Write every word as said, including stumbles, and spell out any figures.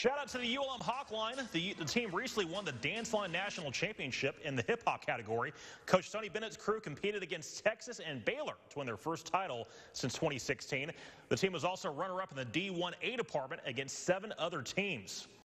Shout out to the U L M Hawkline. The, the team recently won the Dance Line National Championship in the hip hop category. Coach Sonny Bennett's crew competed against Texas and Baylor to win their first title since twenty sixteen. The team was also runner-up in the D one A department against seven other teams.